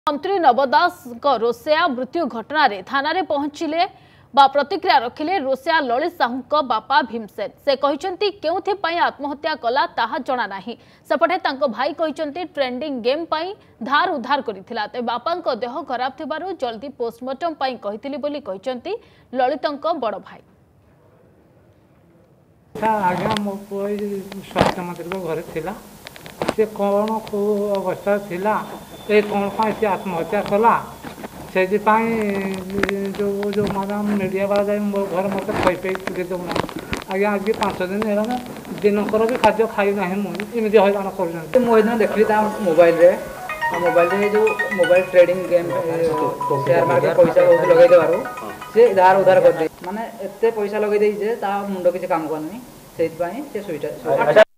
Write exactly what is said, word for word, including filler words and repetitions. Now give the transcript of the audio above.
मंत्री नव दास रोषेया मृत्यु घटना रे थाना रे पहुंचिले बा प्रतिक्रिया रखिले रोषेया ललित साहू बापा भीमसेन। से कहते केउथि पई आत्महत्या कला ताहा जना नाही। सेपटे तांको भाई कहते ट्रेंडिंग गेम पई धार उधार करिथिला ते बापा को देह खराब थिबारु जल्दी पोस्टमार्टम पई कहिथिली बोली कहते ललितंको बड़ भाई। आज्ञा मो स्वास्थ्य मंत्री को घर थिला से कौन को अवस्था थिला ए कौन पाई से आत्महत्या कला से जो जो मैडम मीडिया वाला जाए मो घर मत खई पे देना आज्ञा आज पांच दिन है दिनकर भी खाद्य खाई ना मुझे हईराण कर मुझे देखली मोबाइल रे मोबाइल रे जो mobile trading game share market पैसा बहुत लगे देवार से धार उधार कर दे माने एते पैसा लगे दे जे ता मुंडो किसी काम करनी से सुईटा